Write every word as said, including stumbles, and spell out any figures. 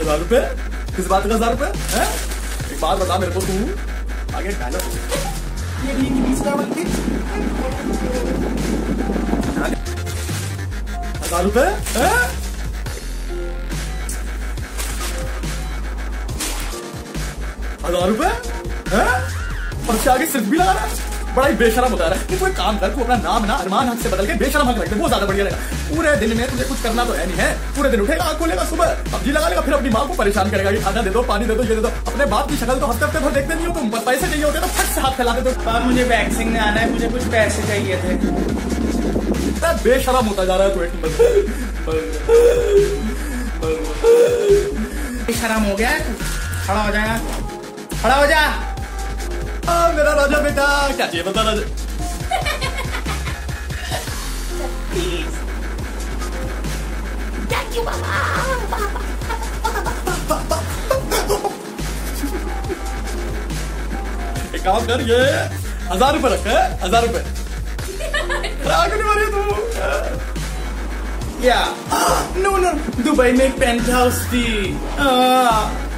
हजार रुपए? किस बात का हजार रुपए है? एक बात बता मेरे को, तू आगे डायलॉग ये भी तीसरा बनती हजार रुपए है? हजार रुपए है? और उसके आगे सिर्फ भी लगा रहा है। बड़ा ही बेशरम होता है। कोई काम कर, तू अपना नाम ना अरमान हक से बदल के बेशरम हक रख दे, वो ज्यादा बढ़िया रहेगा। पूरे दिन में तुझे कुछ करना तो है नहीं है, पूरे दिन उठेगा, आँख खोलेगा, सुबह पबजी लगा लेगा, फिर अपनी माँ को परेशान करेगा कि खाना दे दो, पानी दे दो, ये दे दो। अपने बाप की शक्ल तो हफ्ते हफ्ते भर देखते नहीं हो तुम। पैसे चाहिए होते तो फट से हाथ फैलाते दो। पापा मुझे वैक्सीन में आना है, मुझे कुछ पैसे चाहिए थे। इतना बेशरम होता जा रहा है तू एक नंबर। शर्म हो गया, खड़ा हो जाएगा, खड़ा हो जा। आ, मेरा राजा बेटा क्या चाहिए बता राजा। एक काम कर, ये हजार रुपए रख, हजार रुपए आगे नहीं मारी तू क्या? नो नो, दुबई में एक पेंट हाउस थी।